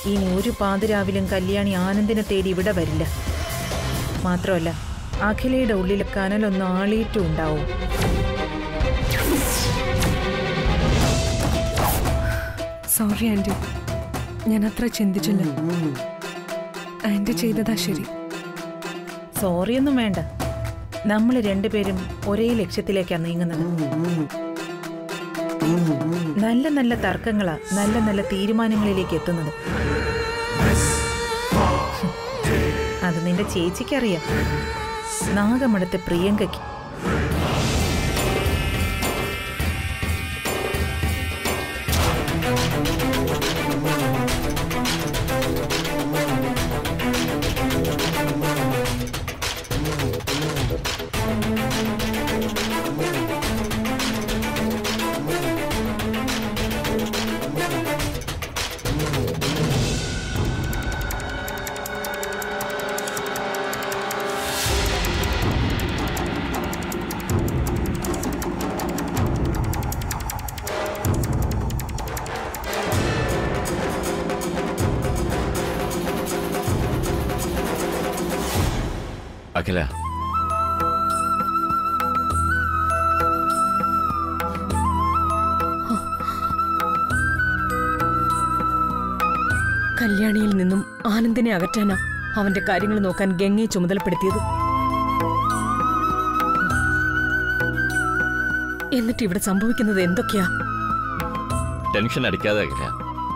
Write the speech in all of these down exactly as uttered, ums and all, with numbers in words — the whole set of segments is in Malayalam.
ഇനി ഒരു പാതിരാവിലും കല്യാണി ആനന്ദിനെ തേടി ഇവിടെ വരില്ല. മാത്രമല്ല അഖിലയുടെ ഉള്ളിൽ കനലൊന്ന് ആളിയിട്ടും ഉണ്ടാവും. സോറി ആന്റി, ഞാൻ അത്ര ചിന്തിച്ചില്ല. ആന്റി ചെയ്തതാ ശരി. സോറിയൊന്നും വേണ്ട. നമ്മൾ രണ്ടുപേരും ഒരേ ലക്ഷ്യത്തിലേക്കാണ് നീങ്ങുന്നത്. നല്ല നല്ല തർക്കങ്ങളാ നല്ല നല്ല തീരുമാനങ്ങളിലേക്ക് എത്തുന്നത്. അത് നിന്റെ ചേച്ചിക്കറിയാം, നാഗമടുത്ത് പ്രിയങ്കയ്ക്ക്. അഖില, കല്യാണിയിൽ നിന്നും ആനന്ദിനെ അകറ്റാനാ അവന്റെ കാര്യങ്ങൾ നോക്കാൻ ഗംഗയെ ചുമതലപ്പെടുത്തിയത്. എന്നിട്ട് ഇവിടെ സംഭവിക്കുന്നത് എന്തൊക്കെയാ? ടെൻഷൻ അടിക്കാതെ അഖില.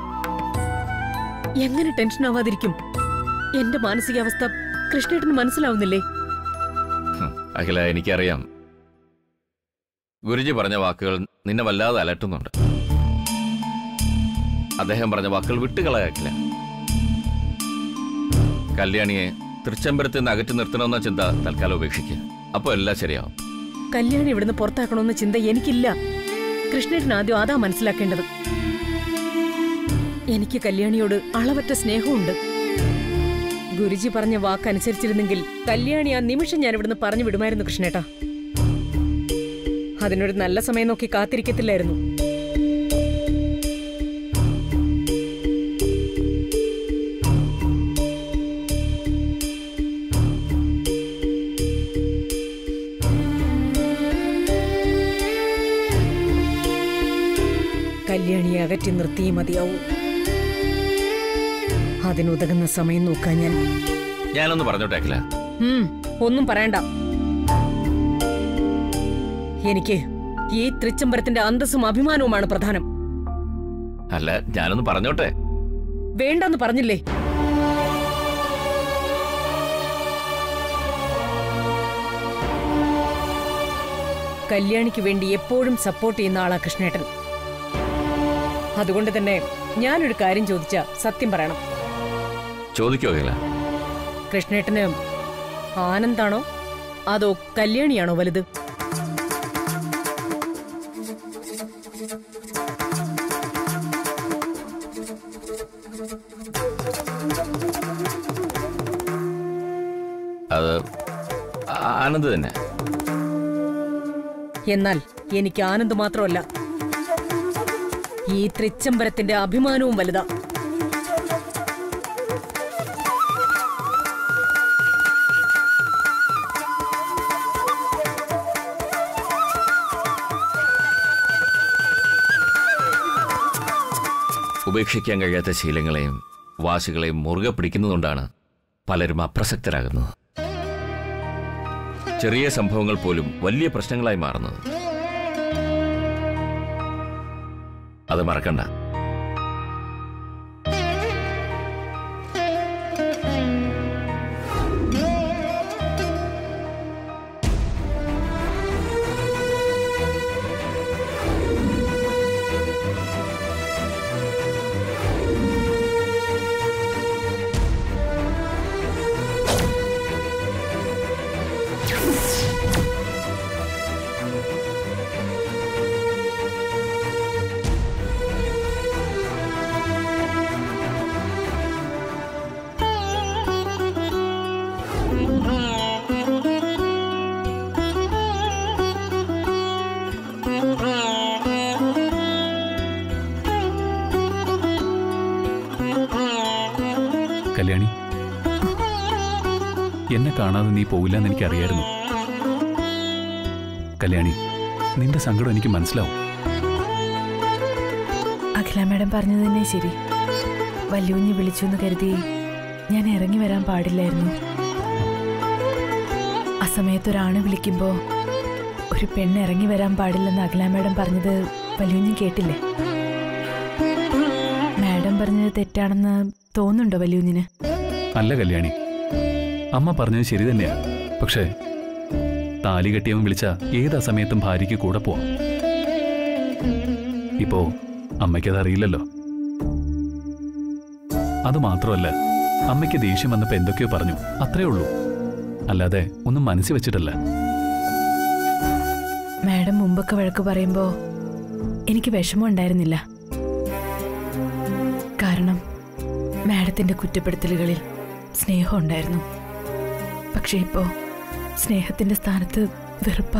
എങ്ങനെ ടെൻഷൻ ആവാതിരിക്കും? എന്റെ മാനസികാവസ്ഥ കൃഷ്ണേട്ടന് മനസ്സിലാവുന്നില്ലേ? അഖില, എനിക്കറിയാം. ഗുരുജി പറഞ്ഞ വാക്കുകൾ നിന്നെ വല്ലാതെ അലട്ടുന്നുണ്ട്. അദ്ദേഹം പറഞ്ഞ വാക്കുകൾ വിട്ടുകളയാക്കില്ല. കല്യാണിയെ തൃച്ചംബരത്തിൽ നിന്ന് അകറ്റി നിർത്തണമെന്ന ചിന്ത തൽക്കാലം ഉപേക്ഷിക്കുക. അപ്പോൾ എല്ലാം ശരിയാവും. കല്യാണി ഇവിടുന്ന് പുറത്താക്കണമെന്ന ചിന്ത എനിക്കില്ല. കൃഷ്ണേട്ടൻ ആദ്യം അതാ മനസ്സിലാക്കേണ്ടത്. എനിക്ക് കല്യാണിയോട് അളവറ്റ സ്നേഹമുണ്ട്. ഗുരുജി പറഞ്ഞ വാക്കനുസരിച്ചിരുന്നെങ്കിൽ കല്യാണി ആ നിമിഷം ഞാൻ ഇവിടുന്ന് പറഞ്ഞു വിടുമായിരുന്നു കൃഷ്ണേട്ടാ. അതിനൊരു നല്ല സമയം നോക്കി കാത്തിരിക്കത്തില്ലായിരുന്നു. കല്യാണിയെ അകറ്റി നിർത്തിയേ മതിയാവൂ. അതിനുതകുന്ന സമയം നോക്കാൻ ഞാൻ ഞാനൊന്ന് പറഞ്ഞോട്ടേക്കില്ല. ഒന്നും പറയണ്ട. എനിക്ക് ഈ തൃച്ചംബരത്തിന്റെ അന്തസ്സും അഭിമാനവുമാണ് പ്രധാനം. അല്ല, ഞാനൊന്ന് പറഞ്ഞോട്ടെ. വേണ്ടെന്ന് പറഞ്ഞില്ലേ? കല്യാണിക്ക് വേണ്ടി എപ്പോഴും സപ്പോർട്ട് ചെയ്യുന്ന ആളാ കൃഷ്ണേട്ടൻ. അതുകൊണ്ട് തന്നെ ഞാനൊരു കാര്യം ചോദിച്ചാ സത്യം പറയണം. ചോദിക്കോ? കൃഷ്ണേട്ടന് ആനന്ദാണോ അതോ കല്യാണിയാണോ വലുത്? അത് ആനന്ദ് തന്നെ. എന്നാൽ എനിക്ക് ആനന്ദ് മാത്രമല്ല, ഈ തൃച്ചംബരത്തിന്റെ അഭിമാനവും വലുതാ. ഉപേക്ഷിക്കാൻ കഴിയാത്ത ശീലങ്ങളെയും വാശികളെയും മുറുകെ പിടിക്കുന്നതുകൊണ്ടാണ് പലരും അപ്രസക്തരാകുന്നത്. ചെറിയ സംഭവങ്ങൾ പോലും വലിയ പ്രശ്നങ്ങളായി മാറുന്നത്. അത് മറക്കണ്ട. കല്യാണി, എന്നെ കാണാതെ നീ പോവില്ലെന്ന് എനിക്കറിയായിരുന്നു. കല്യാണി, നിന്റെ സങ്കടം എനിക്ക് മനസ്സിലാവും. അഖില മാഡം പറഞ്ഞത് തന്നെ ശരി. വല്യുഞ്ഞി വിളിച്ചു എന്ന് കരുതി ഞാൻ ഇറങ്ങി വരാൻ പാടില്ലായിരുന്നു. ആ സമയത്ത് ഒരാണ് വിളിക്കുമ്പോ ഒരു പെണ്ണ് ഇറങ്ങി വരാൻ പാടില്ലെന്ന് അഖില മാഡം പറഞ്ഞത് വല്യുഞ്ഞി കേട്ടില്ലേ? മാഡം പറഞ്ഞത് തെറ്റാണെന്ന് തോന്നുന്നുണ്ടോ വല്യുഞ്ഞിന്? അല്ല കല്യാണി, അമ്മ പറഞ്ഞത് ശരി തന്നെയാ. പക്ഷേ താലി കെട്ടിയവൻ വിളിച്ച ഏതാ സമയത്തും ഭാര്യയ്ക്ക് കൂടെ പോവാം. ഇപ്പോ അമ്മയ്ക്കതറിയില്ലല്ലോ. അതുമാത്രമല്ല, അമ്മയ്ക്ക് ദേഷ്യം വന്നപ്പോ എന്തൊക്കെയോ പറഞ്ഞു, അത്രേ ഉള്ളൂ. അല്ലാതെ ഒന്നും മനസ്സിൽ വെച്ചിട്ടല്ല. മാഡം മുമ്പൊക്കെ വഴക്ക് പറയുമ്പോ എനിക്ക് വിഷമം ഉണ്ടായിരുന്നില്ല. കാരണം മാഡത്തിന്റെ കുറ്റപ്പെടുത്തലുകളിൽ സ്നേഹം ഉണ്ടായിരുന്നു. പക്ഷെ ഇപ്പോ സ്നേഹത്തിന്റെ സ്ഥാനത്ത് വെറുപ്പ.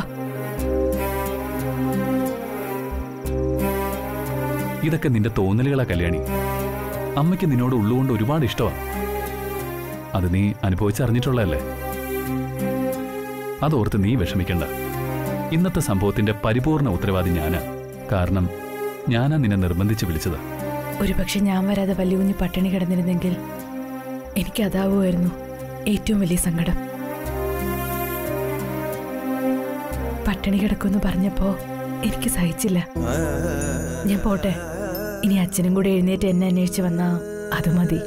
ഇതൊക്കെ നിന്റെ തോന്നലുകളാ കല്യാണി. അമ്മയ്ക്ക് നിന്നോട് ഉള്ളുകൊണ്ട് ഒരുപാട് ഇഷ്ടമാണ്. അത് നീ അനുഭവിച്ചറിഞ്ഞിട്ടുള്ളതല്ലേ. അതോർത്ത് നീ വിഷമിക്കണ്ട. ഇന്നത്തെ സംഭവത്തിന്റെ പരിപൂർണ ഉത്തരവാദി ഞാനാ. കാരണം ഞാനാ നിന്നെ നിർബന്ധിച്ച് വിളിച്ചത്. ഒരുപക്ഷെ ഞാൻ വരാതെ വല്യുഞ്ഞി പട്ടിണി കിടന്നിരുന്നെങ്കിൽ എനിക്ക് അതാവുമായിരുന്നു ഏറ്റവും വലിയ സങ്കടം. പട്ടിണി കിടക്കുമെന്ന് പറഞ്ഞപ്പോ എനിക്ക് സഹിച്ചില്ല. ഞാൻ പോട്ടെ. ഇനി അച്ഛനും കൂടെ എഴുന്നേറ്റ് എന്നെ അന്വേഷിച്ച് വന്നാ അത് മതി.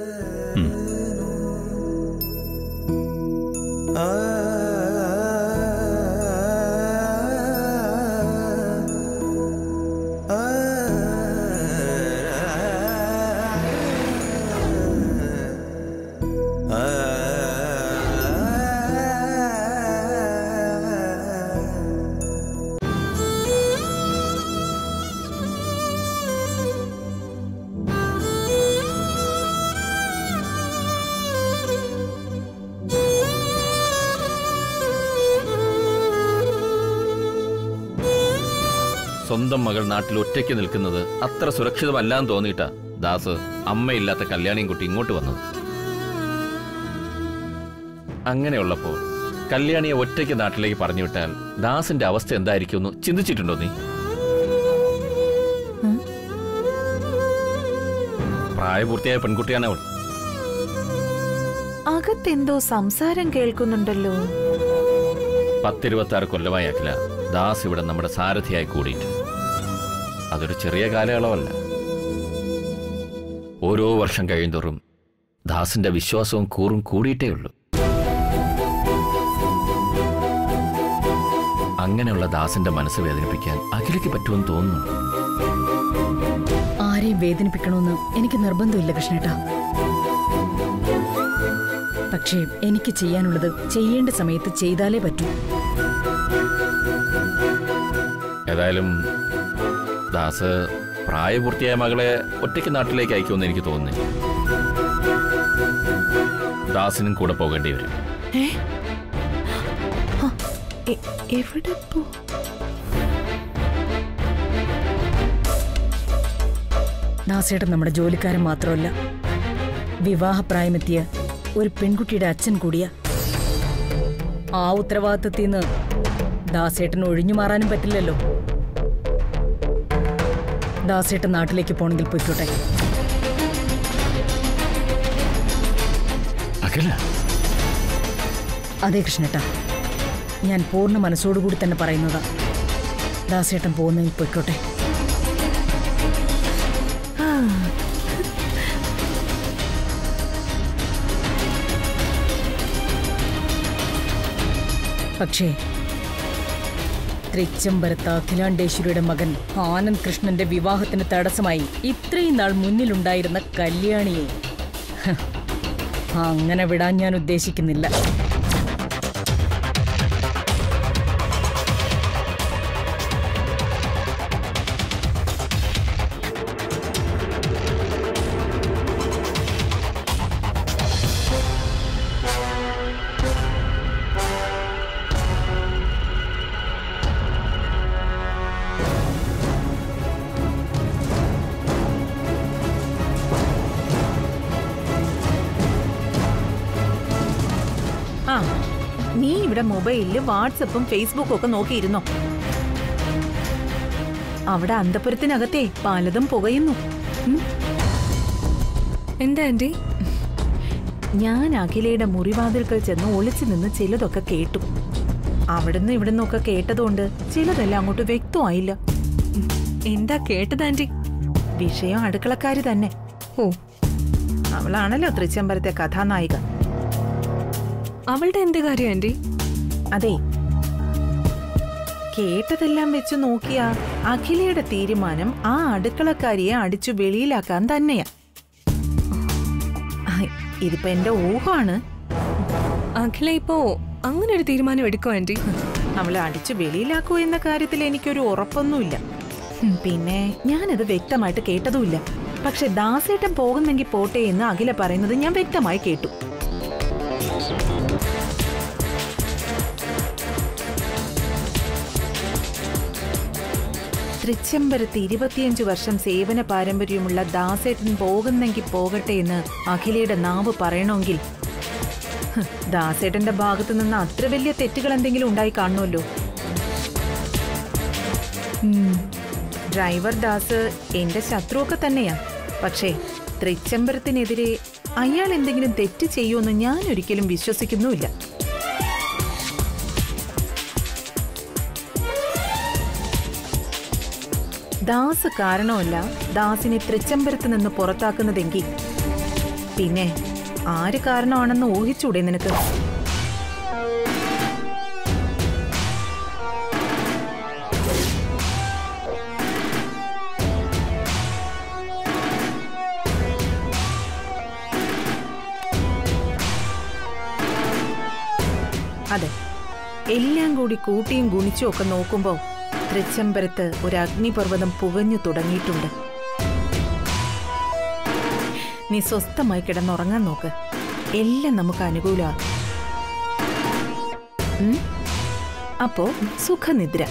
സ്വന്തം മകൾ നാട്ടിൽ ഒറ്റയ്ക്ക് നിൽക്കുന്നത് അത്ര സുരക്ഷിതമല്ലാന്ന് തോന്നിയിട്ടാ ദാസ് അമ്മയില്ലാത്ത കല്യാണിയും കുട്ടി ഇങ്ങോട്ട് വന്നത്. അങ്ങനെയുള്ളപ്പോൾ കല്യാണിയെ ഒറ്റയ്ക്ക് നാട്ടിലേക്ക് പറഞ്ഞു വിട്ടാൽ ദാസിന്റെ അവസ്ഥ എന്തായിരിക്കുമെന്ന് ചിന്തിച്ചിട്ടുണ്ടോ നീ? പ്രായപൂർത്തിയായ പെൺകുട്ടിയാണ് അവൾ. അകത്തെന്തോ സംസാരം കേൾക്കുന്നുണ്ടല്ലോ. പത്തിരുപത്തി ആറ് കൊല്ലമായി അഖില ദാസ് ഇവിടെ നമ്മുടെ സാരഥിയായി കൂടിയിട്ട്. അതൊരു ചെറിയ കാലയളവല്ല. ഓരോ വർഷം കഴിയുന്തോറും ദാസിന്റെ വിശ്വാസവും കൂറും കൂടിയിട്ടേ ഉള്ളൂ. അങ്ങനെയുള്ള ദാസിന്റെ മനസ്സ് വേദനിപ്പിക്കാൻ അഖിലയ്ക്ക് പറ്റുമെന്ന് തോന്നുന്നു. ആരെയും വേദനിപ്പിക്കണമെന്ന് എനിക്ക് നിർബന്ധമില്ല കൃഷ്ണേട്ടാ. പക്ഷേ എനിക്ക് ചെയ്യാനുള്ളത് ചെയ്യേണ്ട സമയത്ത് ചെയ്താലേ പറ്റൂ. ഏതായാലും ദാസ് പ്രായപൂർത്തിയായ മകളെ ഒറ്റയ്ക്ക് നാട്ടിലേക്ക് അയക്കുമെന്ന് എനിക്ക് തോന്നുന്നില്ല. ദാസിനും കൂടെ പോകേണ്ടി വരും. എവിടെ പോ? ദാസേട്ടൻ നമ്മുടെ ജോലിക്കാരൻ മാത്രമല്ല, വിവാഹപ്രായമെത്തിയ ഒരു പെൺകുട്ടിയുടെ അച്ഛൻ കൂടിയാ. ആ ഉത്തരവാദിത്തത്തിൽ നിന്ന് ദാസേട്ടൻ ഒഴിഞ്ഞു മാറാനും പറ്റില്ലല്ലോ. ദാസേട്ടൻ നാട്ടിലേക്ക് പോണെങ്കിൽ പോയിക്കോട്ടെ. അതെ കൃഷ്ണേട്ടാ, ഞാൻ പൂർണ്ണ മനസ്സോടുകൂടി തന്നെ പറയുന്നതാ. ദാസേട്ടൻ പോകുന്നെങ്കിൽ പോയിക്കോട്ടെ. പക്ഷേ തൃച്ചംബരത്ത് അഖിലാണ്ടേശ്വരിയുടെ മകൻ ആനന്ദ് കൃഷ്ണന്റെ വിവാഹത്തിന് തടസ്സമായി ഇത്രയും നാൾ മുന്നിലുണ്ടായിരുന്ന കല്യാണിയെ അങ്ങനെ വിടാൻ ഞാൻ ഉദ്ദേശിക്കുന്നില്ല. നീ ഇവിടെ മൊബൈലില് വാട്സപ്പും ഫേസ്ബുക്കും ഒക്കെ നോക്കിയിരുന്നോ? അവിടെ അന്തപുരത്തിനകത്തെ പലതും പുകയുന്നു. എന്താ ആന്റി? ഞാൻ അഖിലയുടെ മുറിവാതിൽക്കൽ ചെന്ന് ഒളിച്ചു നിന്ന് ചിലതൊക്കെ കേട്ടു. അവിടുന്ന് ഇവിടുന്നൊക്കെ കേട്ടതുകൊണ്ട് ചിലതെല്ലാം അങ്ങോട്ട് വ്യക്തമായില്ല. എന്താ കേട്ടത് ആന്റി? വിഷയം അടുക്കളക്കാരി തന്നെ. ഓ, അവളാണല്ലോ തൃച്ചംബരത്തെ കഥാനായിക. അവളുടെ എന്ത് കാര്യം ആന്റി? അതെ, കേട്ടതെല്ലാം വെച്ച് നോക്കിയാ അഖിലയുടെ തീരുമാനം ആ അടുക്കളക്കാരിയെ അടിച്ചു വെളിയിലാക്കാൻ തന്നെയാ. ഇതിപ്പോ എന്റെ ഊഹമാണ്. അഖില ഇപ്പോ അങ്ങനെ ഒരു തീരുമാനം എടുക്കോ ആന്റി? അവളെ അടിച്ചു വെളിയിലാക്കൂ എന്ന കാര്യത്തിൽ എനിക്കൊരു ഉറപ്പൊന്നുമില്ല. പിന്നെ ഞാനത് വ്യക്തമായിട്ട് കേട്ടതുമില്ല. പക്ഷെ ദാസേട്ടൻ പോകുന്നെങ്കിൽ പോട്ടെ എന്ന് അഖില പറയുന്നത് ഞാൻ വ്യക്തമായി കേട്ടു. തൃച്ചംബരത്ത് ഇരുപത്തിയഞ്ചു വർഷം സേവന പാരമ്പര്യമുള്ള ദാസേട്ടൻ പോകുന്നെങ്കിൽ പോകട്ടെ എന്ന് അഖിലയുടെ നാവ് പറയണമെങ്കിൽ ദാസേട്ടന്റെ ഭാഗത്തു നിന്ന് അത്ര വലിയ തെറ്റുകൾ എന്തെങ്കിലും ഉണ്ടായി കാണുമല്ലോ. ഡ്രൈവർ ദാസ് എന്റെ ശത്രുവൊക്കെ തന്നെയാ. പക്ഷേ തൃച്ചംബരത്തിനെതിരെ അയാൾ എന്തെങ്കിലും തെറ്റ് ചെയ്യുമെന്ന് ഞാൻ ഒരിക്കലും വിശ്വസിക്കുന്നുമില്ല. ദാസ് കാരണമല്ല ദാസിനെ തൃച്ചംബരത്ത് നിന്ന് പുറത്താക്കുന്നതെങ്കിൽ പിന്നെ ആര് കാരണമാണെന്ന് ഊഹിച്ചൂടെ നിനക്ക്? അതെ, എല്ലാം കൂടി കൂട്ടിയും ഗുണിച്ചും ഒക്കെ നോക്കുമ്പോ തൃച്ചംബരത്ത് ഒരു അഗ്നിപർവ്വതം പുകഞ്ഞു തുടങ്ങിയിട്ടുണ്ട്. നീ സ്വസ്ഥമായി കിടന്നുറങ്ങാൻ നോക്ക്. എല്ലാം നമുക്ക് അനുകൂല. അപ്പോ സുഖനിദ്ര.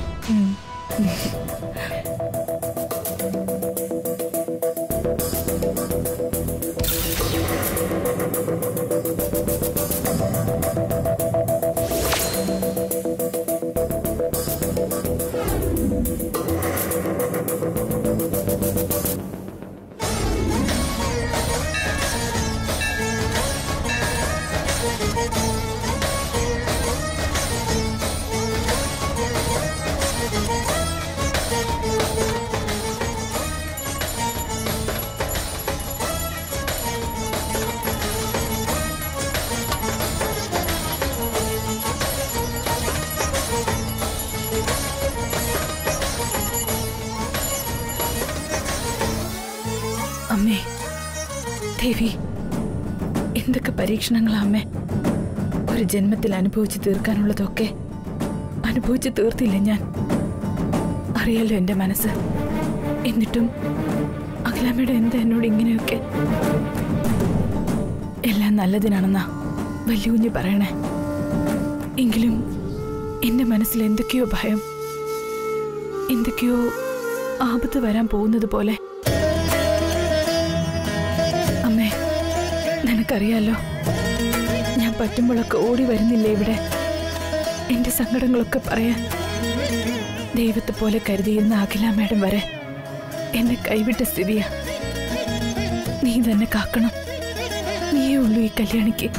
അമ്മേ, ദേവി, എന്തൊക്കെ പരീക്ഷണങ്ങളാ അമ്മേ. ഒരു ജന്മത്തിൽ അനുഭവിച്ചു തീർക്കാനുള്ളതൊക്കെ അനുഭവിച്ചു തീർത്തില്ല ഞാൻ. അറിയാലോ എന്റെ മനസ്സ്. എന്നിട്ടും അഖിലമ്മയുടെ എന്താ എന്നോട് ഇങ്ങനെയൊക്കെ? എല്ലാം നല്ലതിനാണെന്നാ വലിയ കുഞ്ഞ് പറയണേ. എങ്കിലും എന്റെ മനസ്സിൽ എന്തൊക്കെയോ ഭയം, എന്തൊക്കെയോ ആപത്ത് വരാൻ പോകുന്നത് പോലെ. അമ്മേ, നിനക്കറിയാലോ, ഞാൻ പറ്റുമ്പോഴൊക്കെ ഓടി വരുന്നില്ലേ ഇവിടെ എന്റെ സങ്കടങ്ങളൊക്കെ പറയാൻ. ദൈവത്തെ പോലെ കരുതിയിരുന്ന അഖില മേഡം വരെ എന്നെ കൈവിട്ട സ്ഥിതിയാ. നീ തന്നെ കാക്കണം. നീയേ ഉള്ളൂ ഈ കല്യാണിക്ക്.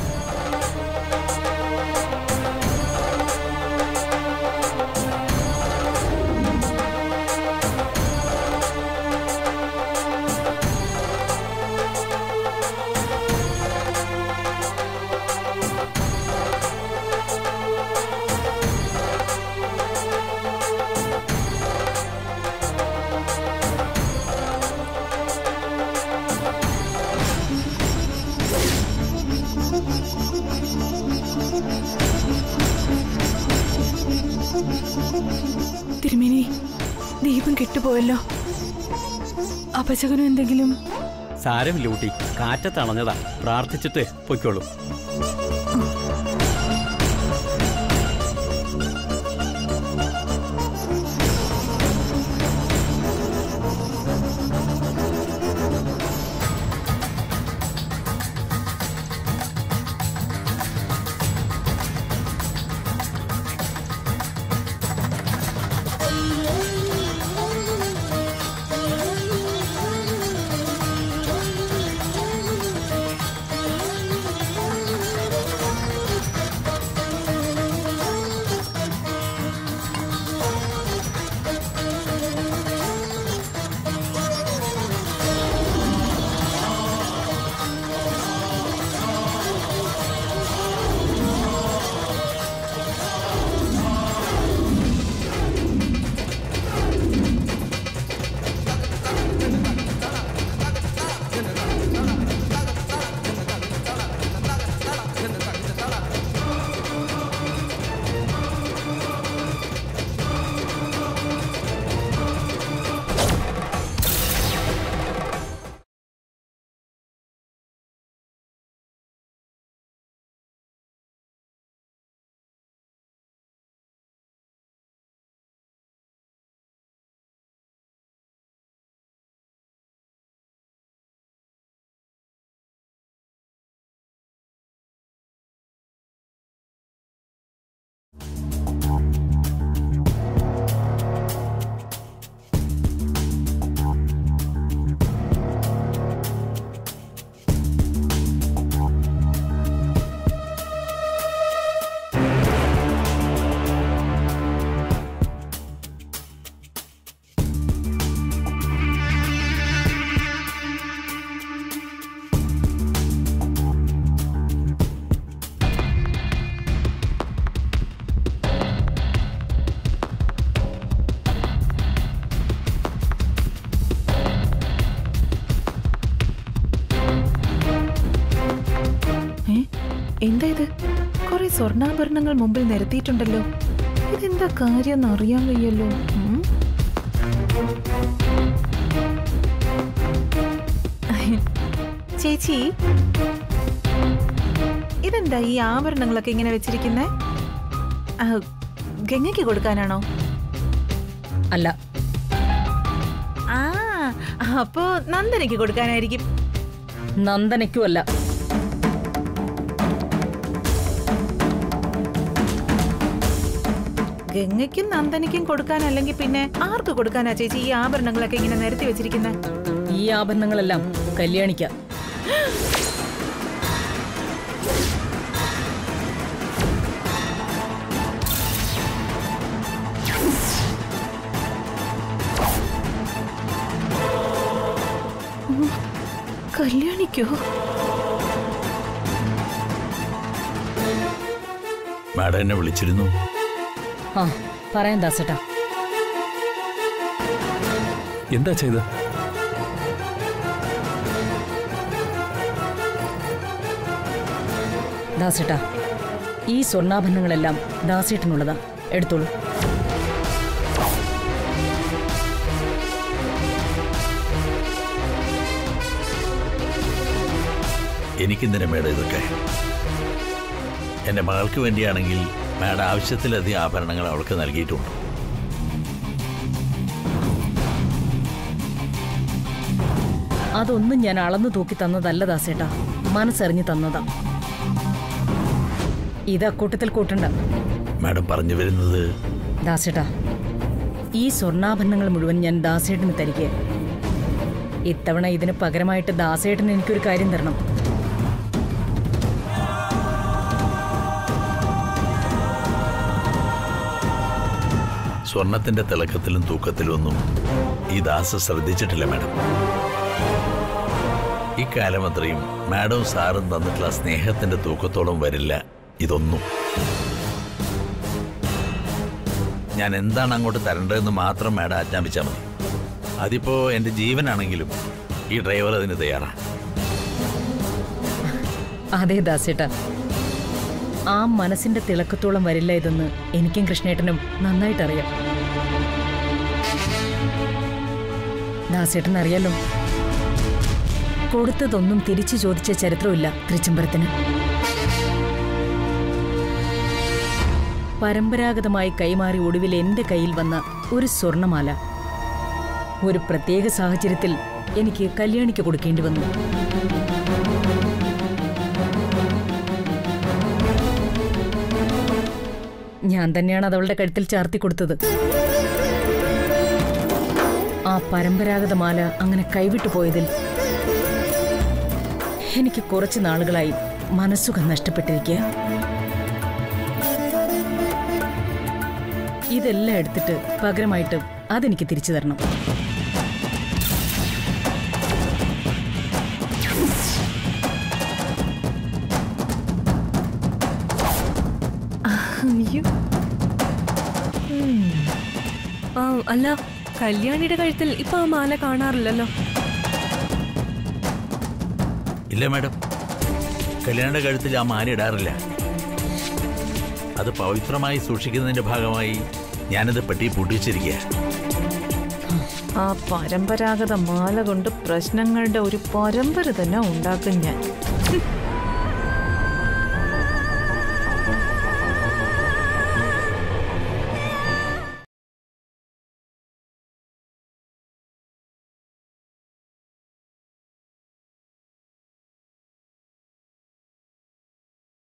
തിരുമേനി, ദീപം കെട്ടുപോയല്ലോ. അപശകനം എന്തെങ്കിലും? സാരമില്ല കുട്ടി, കാറ്റത്തണഞ്ഞതാ. പ്രാർത്ഥിച്ചിട്ട് പൊയ്ക്കോളൂ. എന്താ ഇത്? കുറെ സ്വർണ്ണാഭരണങ്ങൾ മുമ്പിൽ നിരത്തിയിട്ടുണ്ടല്ലോ. ഇതെന്താ കാര്യം അറിയാൻ വയ്യല്ലോ. ചേച്ചി, ഇതെന്താ ഈ ആഭരണങ്ങളൊക്കെ ഇങ്ങനെ വെച്ചിരിക്കുന്നേ? ഗംഗയ്ക്ക് കൊടുക്കാനാണോ? അല്ല. ആ, അപ്പോ നന്ദനയ്ക്ക് കൊടുക്കാനായിരിക്കും. നന്ദനയ്ക്കും അല്ല. ഗംഗയ്ക്കും നന്ദനയ്ക്കും കൊടുക്കാനല്ലെങ്കിൽ പിന്നെ ആർക്ക് കൊടുക്കാനാ ചേച്ചി ഈ ആഭരണങ്ങളൊക്കെ ഇങ്ങനെ നിരത്തി വെച്ചിരിക്കുന്നത്? ഈ ആഭരണങ്ങളെല്ലാം കല്യാണിക്ക. കല്യാണിക്കോ? മാഡം എന്നെ വിളിച്ചിരുന്നു. ആ, പറയാം ദാസേട്ടാ. എന്താ ചെയ്ത? ദാസേട്ടാ, ഈ സ്വർണ്ണാഭരണങ്ങളെല്ലാം ദാസേട്ടനുള്ളതാ. എടുത്തോളൂ. എനിക്കെന്തിനാ മേഡം ഇതൊക്കെ? എൻ്റെ മകൾക്ക് വേണ്ടിയാണെങ്കിൽ മാഡം ആവശ്യത്തിലധികം ആഭരണങ്ങൾ അവൾക്ക് നൽകിയിട്ടുണ്ട്. അതൊന്നും ഞാൻ അളന്നു തൂക്കി തന്നതല്ല ദാസേട്ടാ, മനസ്സറിഞ്ഞു തന്നതാ. ഇത് അക്കൂട്ടത്തിൽ കൂട്ടണ്ട. മാഡം പറഞ്ഞു വരുന്നത്? ദാസേട്ടാ, ഈ സ്വർണ്ണാഭരണങ്ങൾ മുഴുവൻ ഞാൻ ദാസേട്ടന് തരിക. ഇത്തവണ ഇതിന് പകരമായിട്ട് ദാസേട്ടന് എനിക്കൊരു കാര്യം തരണം. സ്വർണത്തിന്റെ തിളക്കത്തിലും തൂക്കത്തിലും ഒന്നും ഈ ദാസ ശ്രദ്ധിച്ചിട്ടില്ല മാഡം. ഇക്കാലം അത്രയും മാഡവും സാറും തന്നിട്ടുള്ള സ്നേഹത്തിന്റെ തൂക്കത്തോളം വരില്ല ഇതൊന്നും. ഞാൻ എന്താണ് അങ്ങോട്ട് തരേണ്ടതെന്ന് മാത്രം മാഡം ആജ്ഞാപിച്ചാൽ മതി. അതിപ്പോ എന്റെ ജീവനാണെങ്കിലും ഈ ഡ്രൈവർ അതിന് തയ്യാറാണ്. അതെ ദാസേട്ടാ, ആ മനസ്സിന്റെ തിളക്കത്തോളം വരില്ല ഇതെന്ന് എനിക്കും കൃഷ്ണേട്ടനും നന്നായിട്ടറിയാം. ദാസേട്ടൻ അറിയാലോ, കൊടുത്തതൊന്നും തിരിച്ചു ചോദിച്ച ചരിത്രമില്ല തൃച്ചംബരത്തിന്. പരമ്പരാഗതമായി കൈമാറി ഒടുവിൽ എന്റെ കയ്യിൽ വന്ന ഒരു സ്വർണമാല ഒരു പ്രത്യേക സാഹചര്യത്തിൽ എനിക്ക് കല്യാണിക്ക് കൊടുക്കേണ്ടി വന്നു. ഞാൻ തന്നെയാണ് അത് അവളുടെ കഴുത്തിൽ ചാർത്തി കൊടുത്തത്. ആ പരമ്പരാഗത മാല അങ്ങനെ കൈവിട്ടു പോയതിൽ എനിക്ക് കുറച്ചു നാളുകളായി മനസ്സുഖം നഷ്ടപ്പെട്ടിരിക്കുക. ഇതെല്ലാം എടുത്തിട്ട് പകരമായിട്ട് അതെനിക്ക് തിരിച്ചു തരണം. അല്ല, കല്യാണിയുടെ കഴുത്തിൽ ഇപ്പൊ ആ മാല കാണാറില്ലല്ലോ. ഇല്ല മാഡം, കല്യാണിയുടെ കഴുത്തിൽ ആ മാല ഇടാറില്ല. അത് പവിത്രമായി സൂക്ഷിക്കുന്നതിന്റെ ഭാഗമായി ഞാനത് പെട്ടി പൂട്ടിച്ചിരിക്കുക. ആ പരമ്പരാഗത മാല കൊണ്ട് പ്രശ്നങ്ങളുടെ ഒരു പരമ്പര തന്നെ ഉണ്ടാക്കും ഞാൻ.